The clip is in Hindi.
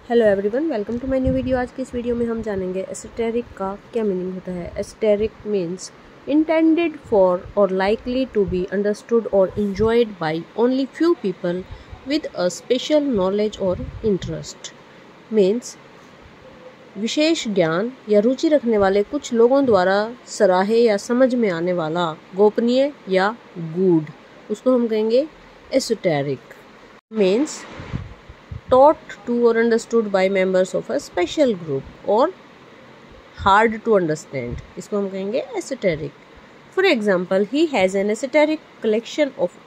Hello everyone, welcome to my new video. आज की इस वीडियो में हम जानेंगे एसोटेरिक का क्या मीनिंग होता है। Esoteric means intended for or likely to be understood or enjoyed by only few people with a special knowledge or interest. Means विशेष ज्ञान या रुचि रखने वाले कुछ लोगों द्वारा सराहे या समझ में आने वाला, गोपनीय या गूढ़, उसको हम कहेंगे esoteric. Means taught to or understood by members of a special group or hard to understand, इसको हम कहेंगे esoteric. For example, he has an esoteric collection of